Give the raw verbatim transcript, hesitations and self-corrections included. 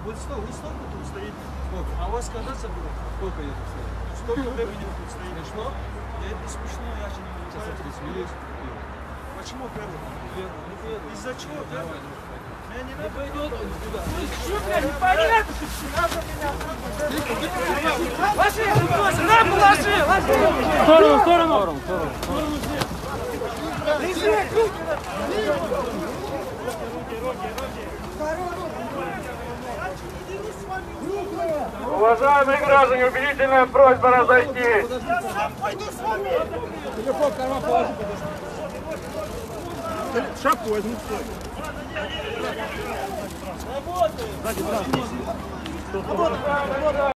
Вот столько, вы столько тут стоите. Сколько? А у вас когда забыл? Сколько я тут стою? Столько времени вы тут стоите. Смешно? Это не смешно, я же не Сейчас я тебе смеюсь. Почему первый? Из-за чего первый? Я не надо. Пойдет он сюда. Что, блядь, непонятно? Ложи, ложи, на пол ложи, ложи. В сторону, в сторону. В сторону, в сторону. Уважаемые граждане, убедительная просьба разойти. Я сам пойду с вами. Телефон в карман положи, подожди. Шапку возьми. Работай.